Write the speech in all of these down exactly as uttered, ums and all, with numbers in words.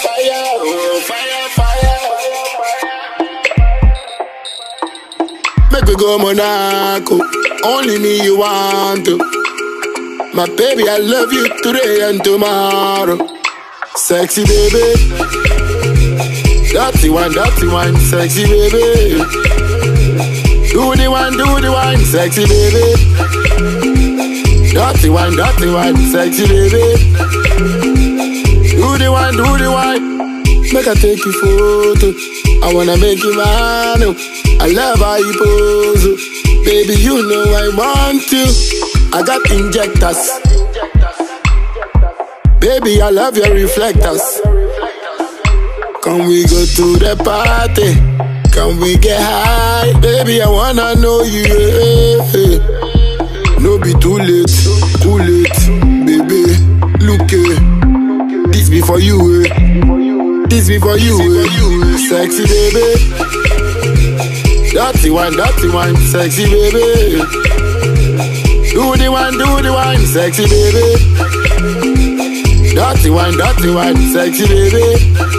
fire, oh, fire, fire. Make we go Monaco, only me you want to. My baby, I love you today and tomorrow. Sexy baby, dirty one, dirty one, sexy baby. Do the one, do the one, sexy baby. Dirty one, dirty one, sexy baby. Do the one, do the one. Make I take you photo. I wanna make you mine. I love how you pose. Baby, you know I want you. I got injectors. Baby, I love your reflectors. Can we go to the party? Can we get high? Baby, I wanna know you. Yeah. No be too late, too late. Baby, look eh. This be for you eh. This be for you eh. Sexy baby. Dirty one, dirty one, sexy baby. Do the one, do the one, sexy baby. Dirty one, dirty one, sexy baby.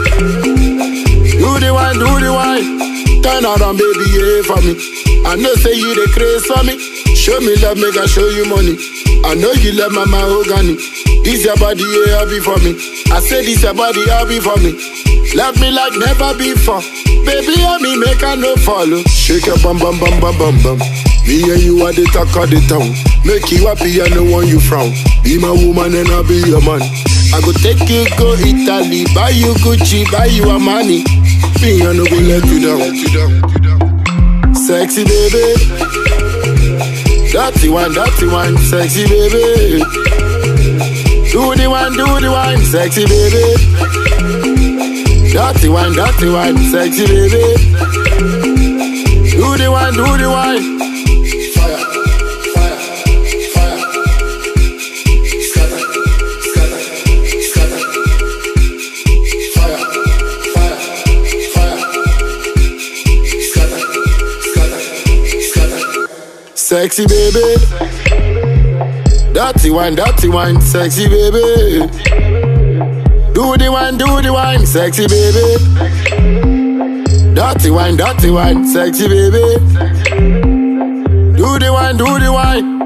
Do the one, do the one. Turn around, baby, yeah, for me. I know say you the craze for me. Show me love, make I show you money. I know you love my mahogany. This your body, yeah, I'll be for me. I say this your body, I'll be for me. Love me like never before. Baby, I me make I no follow. Shake your bum bum bum bum bum bum. Me and you are the talk of the town. Make you happy and no one you frown. Be my woman and I'll be your man. I go take you go Italy, buy you Gucci, buy you a money. Me I no go let you down. Sexy baby. Dirty one, dirty one, sexy baby. Do the one, do the one, sexy baby. Dirty one, dirty one, sexy baby. Do the one, do the one. Fire, fire, fire. Scatter, scatter, scatter. Fire, fire, fire. Scatter, scatter, scatter. Sexy baby. Dirty one, dirty one, sexy baby. Do the one, do the one, sexy baby. Dirty one, dirty one, sexy baby. Do the one, do the one.